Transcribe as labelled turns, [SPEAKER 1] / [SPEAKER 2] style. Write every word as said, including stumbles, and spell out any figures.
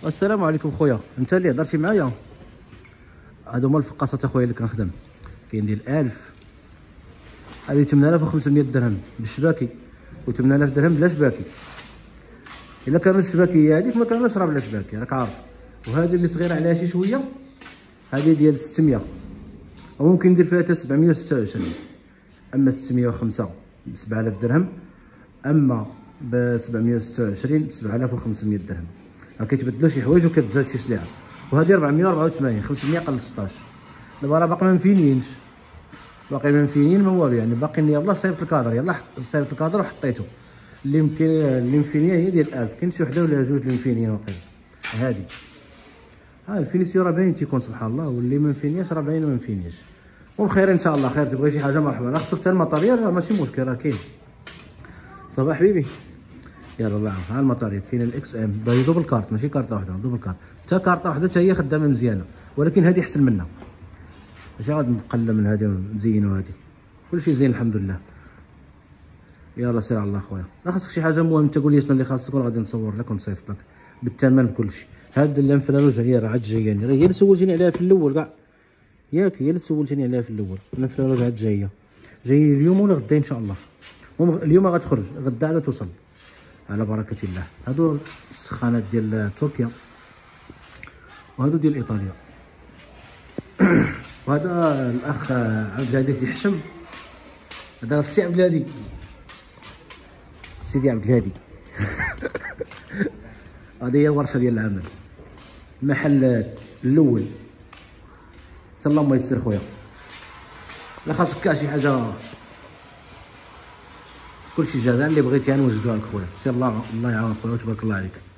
[SPEAKER 1] السلام عليكم خويا. انت اللي هضرتي معايا، هادو هما الفقاصات اخويا اللي كنخدم. كاين ديال ألف، هادي ثمانية آلاف وخمسمية درهم بالشباكي و ثمانية آلاف درهم بلا شباكي. الا كانوا الشباكيه هذيك ما كانوش راه بلا شباكي راك عارف. وهذه اللي صغيره عليها شي شويه هذه ديال ستمية، وممكن ندير فيها حتى سبعمية وستة وعشرين. اما ستمية وخمسة ب سبعة آلاف درهم، اما ب سبعمية وستة وعشرين ب سبعة آلاف وخمسمية درهم. راه كيتبدلوا شي حوايج وكتزاد شي سلعه. وهذه أربعمية وأربعة وثمانين، خمسمية قل ستاش. دابا راه باقي ما مفينينش، باقي ما مفينين ما والو، يعني باقي يلاه صايبت الكادر، يلاه صايبت الكادر وحطيته. اللي يمكن اللي مفينيه هي ديال ألف، كاين شي وحده ولا جوج اللي مفينين واقيلا. هادي ها الفينيسيو راه باين تيكون سبحان الله، واللي ما مفينياش راه باين ما مفينياش. وبخير ان شاء الله خير. تبغي شي حاجه مرحبا، راه خصك حتى الماتاريال راه ماشي مشكل راه كاين. صباح حبيبي يلا الله يعاون. ها الماتاريال كاين الاكس ام باهي دوبل كارت، ماشي كارطه وحده، دوبل كارت. حتى كارطه وحده حتى هي خدامه مزيانه، ولكن هذه احسن منها. ماشي غادي نقلل من هذه ونزينوا هذه، كلشي زين الحمد لله. يلا سير على الله خويا. راه خاصك شي حاجه مهمه تقول لي شنو اللي خاصك وغادي نصور لك ونصيفط لك بالثمن بكلشي. هاد الانفراروج هي راه عاد جاياني، راه هي اللي سولتيني عليها في الاول كاع، ياك هي اللي سولتيني عليها في الاول. الانفراروج عاد جايه، جاي اليوم ولا غدا ان شاء الله. اليوم غتخرج، غدا عاد توصل على بركه الله. هادو السخانات ديال تركيا، وهادو ديال ايطاليا. وهذا الاخ عبد الهادي تيحشم، هذا السي عبد الهادي، سيدي عبد الهادي. هذه هي الورشه ديال العمل، المحل الاول. حتى الله يسر خويا. لا خاصك كاع شي حاجه كلشي جاهز، اللي بغيتي غنوجدوها لك خويا. سير الله الله يعاونك خويا وتبارك الله عليك.